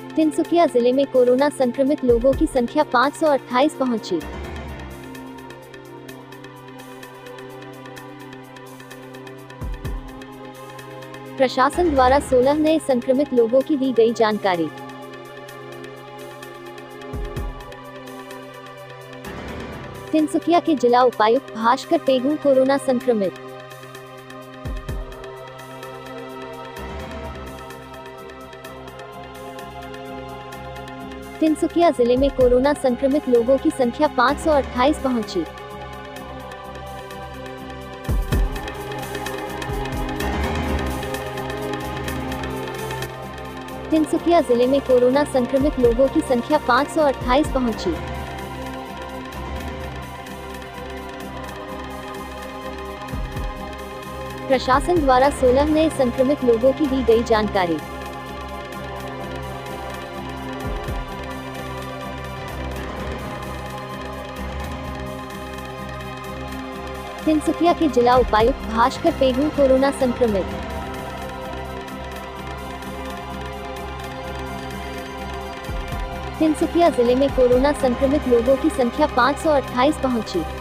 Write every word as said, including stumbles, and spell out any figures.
तिनसुकिया जिले में कोरोना संक्रमित लोगों की संख्या पाँच सौ अट्ठाईस पहुंची। प्रशासन द्वारा सोलह नए संक्रमित लोगों की दी गई जानकारी। तिनसुकिया के जिला उपायुक्त भास्कर पेगू कोरोना संक्रमित। तिनसुकिया जिले में कोरोना संक्रमित लोगों की संख्या पाँच सौ अट्ठाईस पहुंची। तिनसुकिया जिले में कोरोना संक्रमित लोगों की संख्या पाँच सौ अट्ठाईस पहुंची। प्रशासन द्वारा सोलह नए संक्रमित लोगों की दी गई जानकारी। तिनसुकिया के जिला उपायुक्त भास्कर पेगू कोरोना संक्रमित। तिनसुकिया जिले में कोरोना संक्रमित लोगों की संख्या पाँच सौ अट्ठाईस पहुंची।